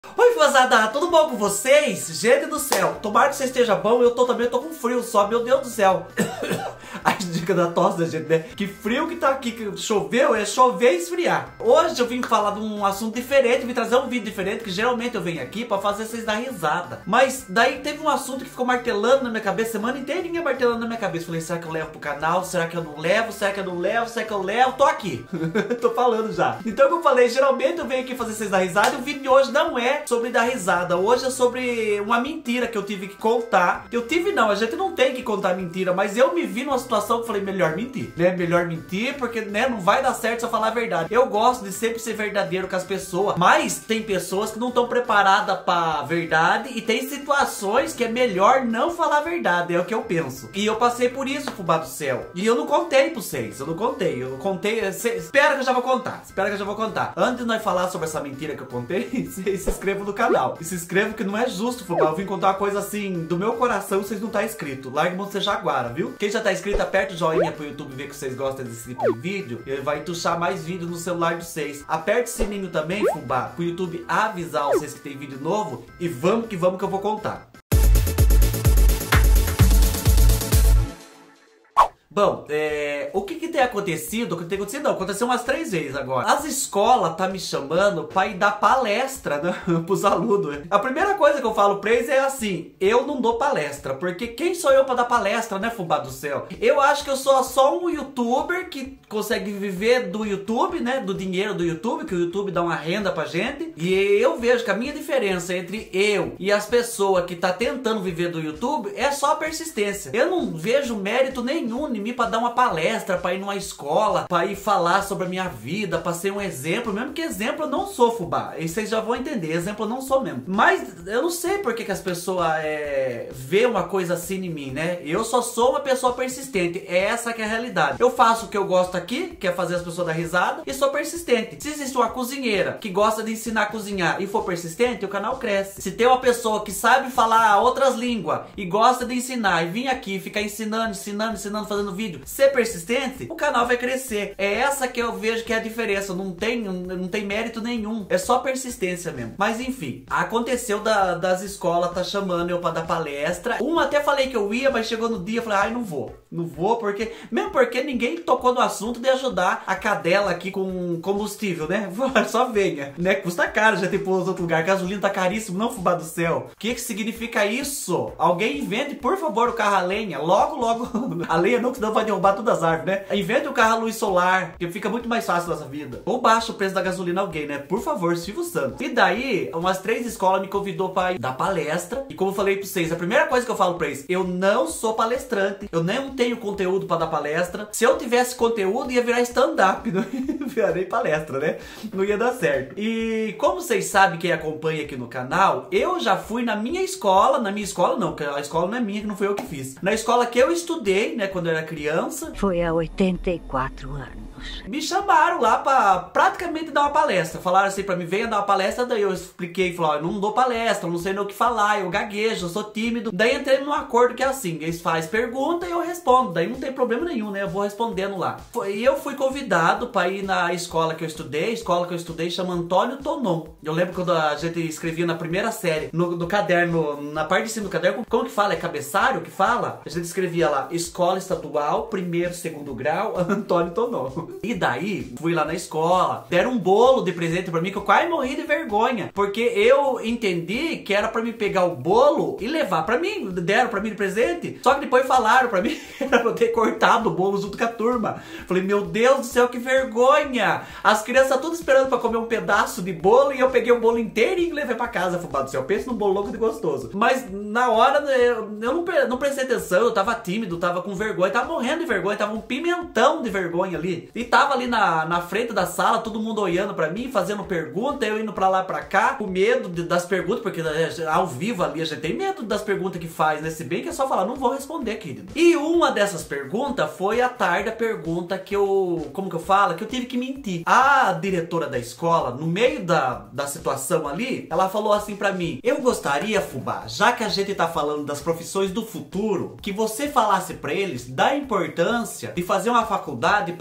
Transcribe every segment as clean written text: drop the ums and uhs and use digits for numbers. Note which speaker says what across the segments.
Speaker 1: Oi, fãzada, tudo bom com vocês? Gente do céu, tomara que você esteja bom, eu tô com frio só, meu Deus do céu. A dica da tosse da gente, né? Que frio que tá aqui, que choveu, é chover e esfriar. Hoje eu vim falar de um assunto diferente, vim trazer um vídeo diferente, que geralmente eu venho aqui pra fazer vocês dar risada. Mas daí teve um assunto que ficou martelando na minha cabeça, semana inteirinha martelando na minha cabeça. Falei, será que eu levo pro canal? Será que eu não levo? Será que eu não levo? Será que eu levo? Tô aqui. Tô falando já. Então, como eu falei, geralmente eu venho aqui fazer vocês dar risada, e o vídeo de hoje não é sobre dar risada. Hoje é sobre uma mentira que eu tive que contar. Eu tive não, a gente não tem que contar mentira, mas eu me vi numa situação que eu falei, melhor mentir, né? Melhor mentir, porque, né, não vai dar certo se eu falar a verdade. Eu gosto de sempre ser verdadeiro com as pessoas, mas tem pessoas que não estão preparadas pra verdade e tem situações que é melhor não falar a verdade, é o que eu penso. E eu passei por isso, fubá do céu. E eu não contei pra vocês, eu contei, espera que eu já vou contar, Antes de nós falar sobre essa mentira que eu contei, se inscreva no canal. E se inscreva que não é justo, fubá. Eu vim contar uma coisa assim, do meu coração, vocês não tá inscrito. Larga mão de ser jaguara, viu? Quem já tá inscrito, aperta o joinha pro YouTube ver que vocês gostam desse tipo de vídeo. E vai tuchar mais vídeos no celular de vocês. Aperte o sininho também, fubá, pro YouTube avisar vocês que tem vídeo novo. E vamos que eu vou contar. Bom, o que tem acontecido? O que tem acontecido não, aconteceu umas 3 vezes agora. As escolas tá me chamando pra ir dar palestra, né, pros alunos. A primeira coisa que eu falo pra eles é assim, eu não dou palestra, porque quem sou eu pra dar palestra, né, fubá do céu? Eu acho que eu sou só um youtuber que consegue viver do YouTube, né, do dinheiro do YouTube, que o YouTube dá uma renda pra gente. E eu vejo que a minha diferença entre eu e as pessoas que tá tentando viver do YouTube é só a persistência. Eu não vejo mérito nenhum em mim pra dar uma palestra, pra ir numa escola, pra ir falar sobre a minha vida, pra ser um exemplo, mesmo que exemplo eu não sou, fubá. E vocês já vão entender, exemplo eu não sou mesmo. Mas eu não sei por que as pessoas vê uma coisa assim em mim, né? Eu só sou uma pessoa persistente, essa que é a realidade. Eu faço o que eu gosto aqui, que é fazer as pessoas dar risada, e sou persistente. Se existe uma cozinheira que gosta de ensinar a cozinhar e for persistente, o canal cresce. Se tem uma pessoa que sabe falar outras línguas e gosta de ensinar e vir aqui ficar ensinando, fazendo vídeo, ser persistente, o canal vai crescer. É essa que eu vejo que é a diferença. Não tem mérito nenhum, é só persistência mesmo. Mas enfim, aconteceu das escolas tá chamando eu pra dar palestra. Uma até falei que eu ia, mas chegou no dia, eu falei, ai, não vou, porque mesmo porque ninguém tocou no assunto de ajudar a cadela aqui com combustível, né? Só venha, né? Custa caro, já tem por outro lugar, gasolina tá caríssimo, não, fubá do céu. O que significa isso? Alguém invente, por favor, o carro a lenha, logo a lenha não, que senão vai derrubar todas as árvores, né? Invente o carro a luz solar, que fica muito mais fácil nessa vida. Ou baixa o preço da gasolina alguém, né? Por favor, Silvio Santos. E daí, umas 3 escolas me convidou pra ir dar palestra. E como eu falei pra vocês, a primeira coisa que eu falo pra eles, eu não sou palestrante. Eu não tenho conteúdo pra dar palestra. Se eu tivesse conteúdo, ia virar stand-up. Não ia virar nem palestra, né? Não ia dar certo. E como vocês sabem, quem acompanha aqui no canal, eu já fui na minha escola não, porque a escola não é minha, que não foi eu que fiz. Na escola que eu estudei, né, quando eu era criança.
Speaker 2: Foi há 84 anos.
Speaker 1: Me chamaram lá pra praticamente dar uma palestra. Falaram assim pra mim, venha dar uma palestra. Daí eu expliquei, falei, eu não dou palestra, não sei nem o que falar, eu gaguejo, eu sou tímido. Daí entrei num acordo que é assim, eles fazem pergunta e eu respondo. Daí não tem problema nenhum, né? Eu vou respondendo lá. E eu fui convidado pra ir na escola que eu estudei. A escola que eu estudei chama Antônio Tonon. Eu lembro quando a gente escrevia na primeira série, no caderno, na parte de cima do caderno, como que fala? É cabeçalho que fala? A gente escrevia lá, Escola Estadual, 1º, 2º grau, Antônio Tonon. E daí, fui lá na escola, deram um bolo de presente pra mim, que eu quase morri de vergonha, porque eu entendi que era pra mim pegar o bolo e levar pra mim, deram pra mim de presente, só que depois falaram pra mim que era pra eu ter cortado o bolo junto com a turma. Falei, meu Deus do céu, que vergonha! As crianças tudo esperando pra comer um pedaço de bolo e eu peguei o bolo inteiro e levei pra casa, fubá do céu. Pensa num bolo louco de gostoso. Mas na hora eu não prestei atenção, eu tava tímido, tava com vergonha, tava morrendo de vergonha, tava um pimentão de vergonha ali. E tava ali na frente da sala, todo mundo olhando pra mim, fazendo pergunta, eu indo pra lá pra cá, com medo das perguntas, porque ao vivo ali a gente tem medo das perguntas que faz, né? Se bem que é só falar, não vou responder, querido. E uma dessas perguntas foi a tarde, a pergunta que eu, como que eu falo? Que eu tive que mentir. A diretora da escola, no meio da situação ali, ela falou assim pra mim, eu gostaria, fubá, já que a gente tá falando das profissões do futuro, que você falasse pra eles da importância de fazer uma faculdade pra ser alguém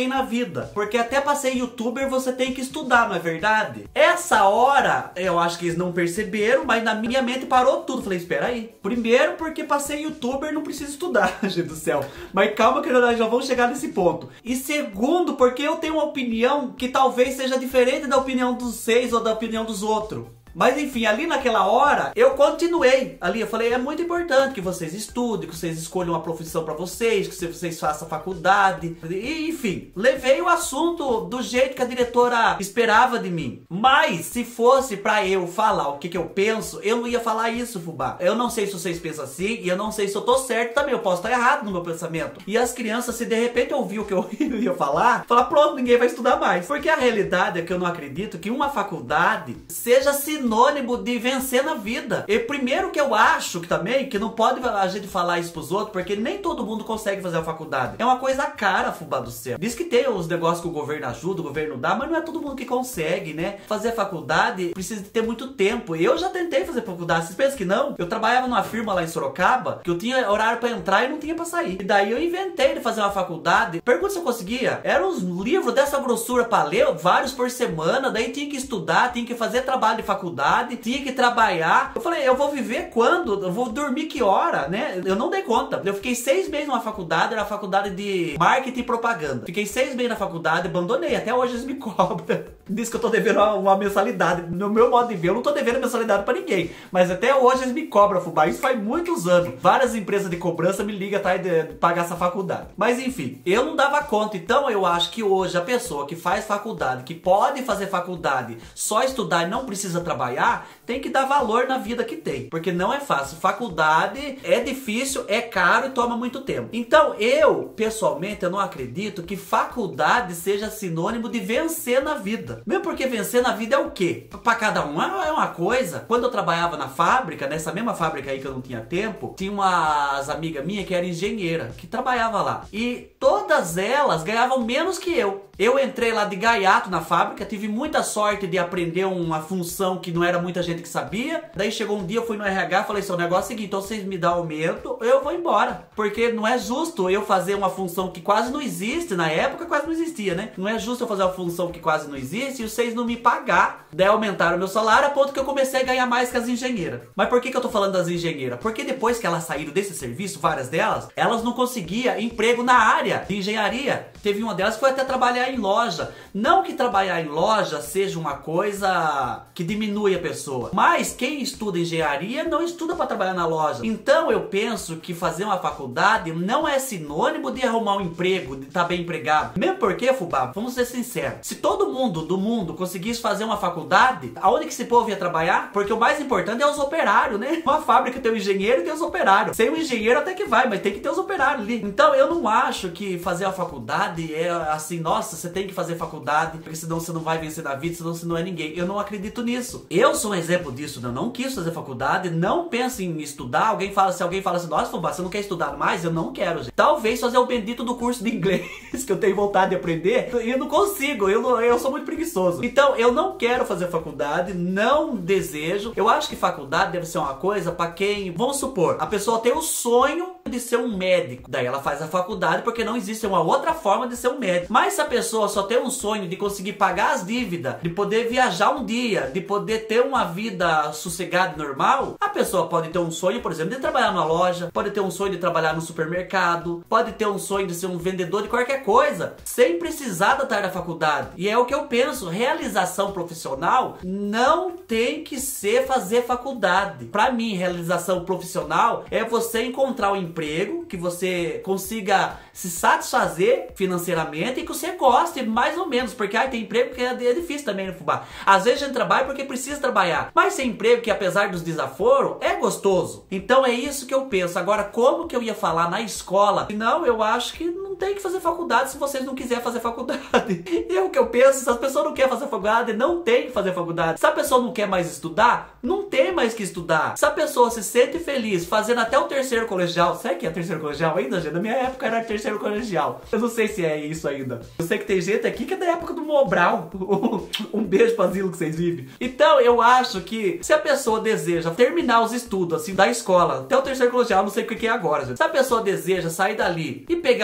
Speaker 1: ninguém na vida. Porque até pra ser youtuber você tem que estudar, não é verdade? Essa hora, eu acho que eles não perceberam, mas na minha mente parou tudo. Falei, espera aí. Primeiro, porque pra ser youtuber não precisa estudar, gente do céu. Mas calma que nós já vamos chegar nesse ponto. E segundo, porque eu tenho uma opinião que talvez seja diferente da opinião dos vocês ou da opinião dos outros. Mas enfim, ali naquela hora, eu continuei ali, eu falei, é muito importante que vocês estudem, que vocês escolham uma profissão pra vocês, que vocês façam faculdade, e enfim, levei o assunto do jeito que a diretora esperava de mim. Mas, se fosse pra eu falar o que eu penso, eu não ia falar isso, fubá. Eu não sei se vocês pensam assim, e eu não sei se eu tô certo também, eu posso estar errado no meu pensamento. E as crianças, se de repente ouvir o que eu ia falar pronto, ninguém vai estudar mais. Porque a realidade é que eu não acredito que uma faculdade seja sinônimo de vencer na vida. E primeiro que eu acho que também, que não pode a gente falar isso pros outros, porque nem todo mundo consegue fazer a faculdade. É uma coisa cara, fubá do céu. Diz que tem os negócios que o governo ajuda, o governo dá, mas não é todo mundo que consegue, né? Fazer a faculdade precisa de ter muito tempo. Eu já tentei fazer faculdade, vocês pensam que não? Eu trabalhava numa firma lá em Sorocaba, que eu tinha horário pra entrar e não tinha pra sair. E daí eu inventei de fazer uma faculdade. Pergunta se eu conseguia. Eram uns livros dessa grossura pra ler, vários por semana, daí tinha que estudar, tinha que fazer trabalho de faculdade, tinha que trabalhar. Eu falei, eu vou viver quando? Eu vou dormir que hora, né? Eu não dei conta. Eu fiquei 6 meses numa faculdade, era a faculdade de marketing e propaganda. Fiquei 6 meses na faculdade, abandonei. Até hoje eles me cobram. Diz que eu tô devendo uma mensalidade. No meu modo de ver, eu não tô devendo mensalidade pra ninguém. Mas até hoje eles me cobram, fubá. Isso faz muitos anos. Várias empresas de cobrança me ligam atrás de pagar essa faculdade. Mas enfim, eu não dava conta. Então eu acho que hoje a pessoa que faz faculdade, que pode fazer faculdade, só estudar e não precisa trabalhar, tem que dar valor na vida que tem, porque não é fácil. Faculdade é difícil, é caro e toma muito tempo. Então eu, pessoalmente, eu não acredito que faculdade seja sinônimo de vencer na vida. Mesmo porque vencer na vida é o quê? Pra cada um é uma coisa. Quando eu trabalhava na fábrica, nessa mesma fábrica aí que eu não tinha tempo, tinha umas amigas minhas que era engenheira, que trabalhava lá. E todas elas ganhavam menos que eu. Eu entrei lá de gaiato na fábrica, tive muita sorte de aprender uma função que não era muita gente que sabia. Daí chegou um dia, eu fui no RH, falei assim, o negócio é o seguinte, então vocês me dão aumento, eu vou embora. Porque não é justo eu fazer uma função que quase não existe, na época quase não existia, né? Não é justo eu fazer uma função que quase não existe e vocês não me pagar. Daí aumentaram o meu salário a ponto que eu comecei a ganhar mais que as engenheiras. Mas por que eu tô falando das engenheiras? Porque depois que elas saíram desse serviço, várias delas, elas não conseguiam emprego na área de engenharia. Teve uma delas que foi até trabalhar em loja. Não que trabalhar em loja seja uma coisa que diminui a pessoa, mas quem estuda engenharia não estuda para trabalhar na loja. Então eu penso que fazer uma faculdade não é sinônimo de arrumar um emprego, de estar bem empregado. Mesmo porque, fubá, vamos ser sinceros, se todo mundo do mundo conseguisse fazer uma faculdade, aonde que esse povo ia trabalhar? Porque o mais importante é os operários, né? Uma fábrica tem o engenheiro e tem os operários. Sem o engenheiro até que vai, mas tem que ter os operários ali. Então eu não acho que fazer a faculdade é assim, nossa, você tem que fazer faculdade, porque senão você não vai vencer na vida, senão você não é ninguém. Eu não acredito nisso. Eu sou um exemplo disso, eu não quis fazer faculdade, não penso em estudar. Se alguém fala assim, nossa, fubá, você não quer estudar mais? Eu não quero, gente. Talvez fazer o bendito do curso de inglês, que eu tenho vontade de aprender, e eu não consigo, eu sou muito preguiçoso. Então, eu não quero fazer faculdade, não desejo. Eu acho que faculdade deve ser uma coisa pra quem, vamos supor, a pessoa tem o sonho de ser um médico. Daí ela faz a faculdade porque não existe uma outra forma de ser um médico. Mas se a pessoa só tem um sonho de conseguir pagar as dívidas, de poder viajar um dia, de poder ter uma vida sossegada e normal, a pessoa pode ter um sonho, por exemplo, de trabalhar numa loja, pode ter um sonho de trabalhar no supermercado, pode ter um sonho de ser um vendedor de qualquer coisa, sem precisar da tarde da faculdade. E é o que eu penso, realização profissional não tem que ser fazer faculdade. Pra mim, realização profissional é você encontrar um emprego que você consiga se satisfazer financeiramente e que você goste mais ou menos, porque tem emprego que é difícil também, né, fubá? Às vezes a gente trabalha porque precisa trabalhar, mas tem emprego que apesar dos desaforos é gostoso. Então é isso que eu penso. Agora, como que eu ia falar na escola? Não, eu acho que não tem que fazer faculdade se vocês não quiserem fazer faculdade. E é o que eu penso, se as pessoas não querem fazer faculdade, não tem que fazer faculdade. Se a pessoa não quer mais estudar, não tem mais que estudar. Se a pessoa se sente feliz fazendo até o 3º colegial, sabe que é 3º colegial ainda, gente? Na minha época era 3º colegial. Eu não sei se é isso ainda. Eu sei que tem gente aqui que é da época do Mobral. Um beijo pra asilo que vocês vivem. Então eu acho que se a pessoa deseja terminar os estudos assim da escola, até o 3º colegial, não sei o que é agora, gente. Se a pessoa deseja sair dali e pegar um emprego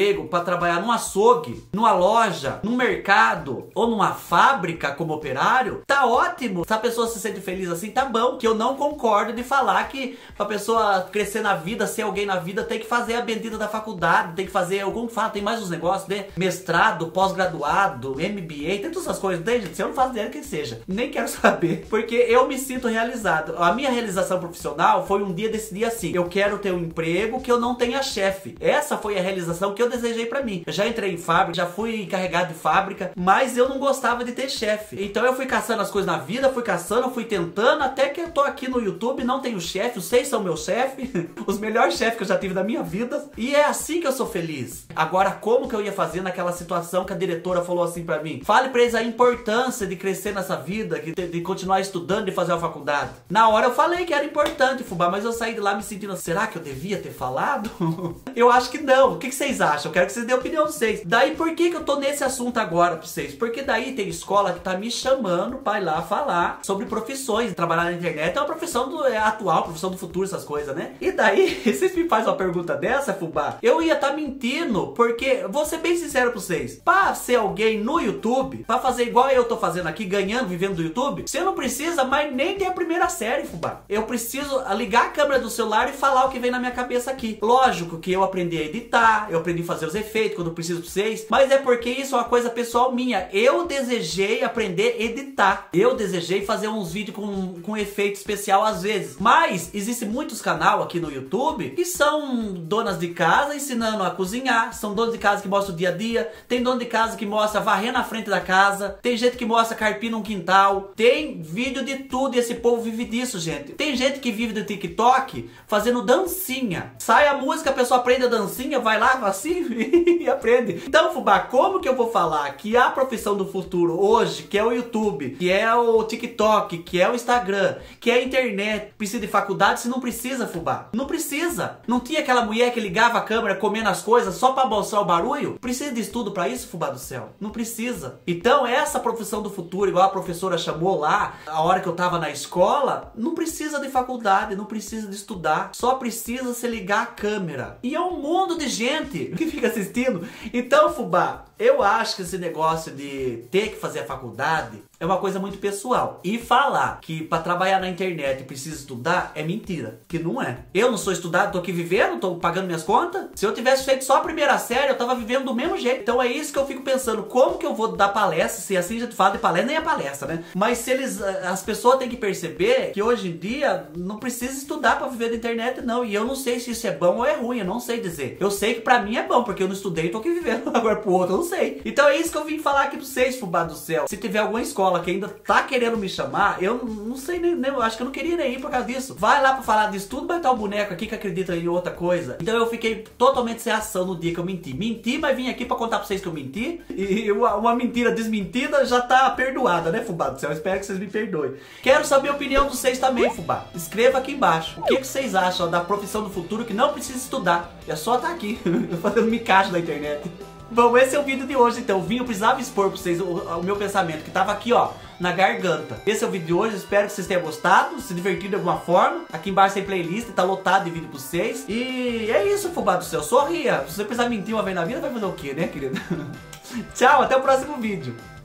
Speaker 1: emprego para trabalhar num açougue, numa loja, num mercado ou numa fábrica como operário, tá ótimo. Se a pessoa se sente feliz assim, tá bom. Que eu não concordo de falar que pra pessoa crescer na vida, ser alguém na vida, tem que fazer a bendita da faculdade, tem que fazer, como fala, tem mais uns negócios, né? Mestrado, pós-graduado, MBA, tem todas essas coisas, tem, gente? Se eu não faço ideia que seja, nem quero saber, porque eu me sinto realizado. A minha realização profissional foi um dia decidir assim, eu quero ter um emprego que eu não tenha chefe. Essa foi a realização que eu desejei pra mim. Eu já entrei em fábrica, já fui encarregado de fábrica, mas eu não gostava de ter chefe. Então eu fui caçando as coisas na vida, fui caçando, fui tentando, até que eu tô aqui no YouTube, não tenho chefe, os 6 são meus chefes, os melhores chefes que eu já tive da minha vida, e é assim que eu sou feliz. Agora, como que eu ia fazer naquela situação que a diretora falou assim pra mim? Fale pra eles a importância de crescer nessa vida, de continuar estudando, de fazer uma faculdade. Na hora eu falei que era importante, fubá, mas eu saí de lá me sentindo, será que eu devia ter falado? Eu acho que não. O que vocês acham? Eu quero que vocês dêem a opinião de vocês. Daí, por que eu tô nesse assunto agora pra vocês? Porque daí tem escola que tá me chamando pra ir lá falar sobre profissões. Trabalhar na internet é uma profissão atual, profissão do futuro, essas coisas, né? E daí, vocês me fazem uma pergunta dessa, fubá, eu ia tá mentindo, porque, vou ser bem sincero pra vocês, pra ser alguém no YouTube, pra fazer igual eu tô fazendo aqui, ganhando, vivendo do YouTube, você não precisa mais nem ter a primeira série, fubá. Eu preciso ligar a câmera do celular e falar o que vem na minha cabeça aqui. Lógico que eu aprendi a editar, eu aprendi a fazer os efeitos quando eu preciso pra vocês, mas é porque isso é uma coisa pessoal minha. Eu desejei aprender a editar. Eu desejei fazer uns vídeos com efeito especial às vezes. Mas existem muitos canais aqui no YouTube que são donas de casa ensinando a cozinhar, são donas de casa que mostram o dia a dia, tem dona de casa que mostra varrer na frente da casa, tem gente que mostra carpir num quintal, tem vídeo de tudo e esse povo vive disso, gente. Tem gente que vive do TikTok fazendo dancinha. Sai a música, a pessoa aprende a dancinha, vai lá assim e aprende. Então, fubá, como que eu vou falar que a profissão do futuro hoje, que é o YouTube, que é o TikTok, que é o Instagram, que é a internet, precisa de faculdade se não precisa, fubá? Não precisa. Não tinha aquela mulher que ligava a câmera comendo as coisas só pra mostrar o barulho? Precisa de estudo pra isso, fubá do céu? Não precisa. Então, essa profissão do futuro, igual a professora chamou lá, a hora que eu tava na escola, não precisa de faculdade, não precisa de estudar, só precisa se ligar a câmera. E é um mundo de gente que fica assistindo. Então, fubá, eu acho que esse negócio de ter que fazer a faculdade é uma coisa muito pessoal. E falar que pra trabalhar na internet precisa estudar é mentira. Que não é. Eu não sou estudado, tô aqui vivendo, tô pagando minhas contas. Se eu tivesse feito só a primeira série, eu tava vivendo do mesmo jeito. Então é isso que eu fico pensando. Como que eu vou dar palestra? Se assim a gente fala de palestra, nem é palestra, né? Mas se as pessoas têm que perceber que hoje em dia não precisa estudar pra viver da internet, não. E eu não sei se isso é bom ou é ruim, eu não sei dizer. Eu sei que pra mim é bom, porque eu não estudei e tô aqui vivendo. Agora pro outro eu não sei. Então é isso que eu vim falar aqui pra vocês, fubá do céu. Se tiver alguma escola que ainda tá querendo me chamar, eu não sei nem, eu acho que eu não queria nem ir por causa disso. Vai lá pra falar disso tudo, vai estar o boneco aqui que acredita em outra coisa. Então eu fiquei totalmente sem ação no dia que eu menti. Menti, mas vim aqui pra contar pra vocês que eu menti. E uma mentira desmentida já tá perdoada, né, fubá do céu? Eu espero que vocês me perdoem. Quero saber a opinião de vocês também, fubá. Escreva aqui embaixo. O que vocês acham da profissão do futuro que não precisa estudar? É só estar aqui, fazendo micagem na internet. Bom, esse é o vídeo de hoje, então. Eu precisava expor pra vocês o meu pensamento, que tava aqui, ó, na garganta. Esse é o vídeo de hoje, espero que vocês tenham gostado, se divertido de alguma forma. Aqui embaixo tem playlist, tá lotado de vídeo pra vocês. E é isso, fubá do céu, sorria. Se você precisar mentir uma vez na vida, vai fazer o quê, né, querido? Tchau, até o próximo vídeo.